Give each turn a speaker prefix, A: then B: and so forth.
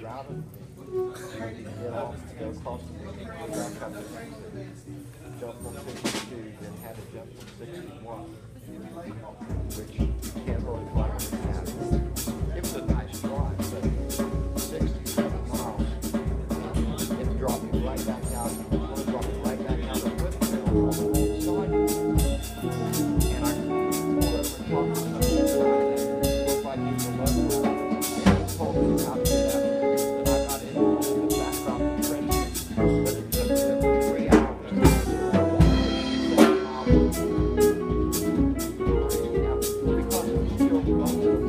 A: routed, get off, go across the back up to jump on 62, then had to jump on 61, which you can't really fly on the path. It was a nice drive, but 67 miles, it dropped me right back out, it dropped me right back out of the foothill on the side. And I pulled over and talked to somebody that looked like he was a local, and he told me how to get out. And I got into the background of the trenches, but it took them 3 hours to get to that 7 miles. Because it was still going.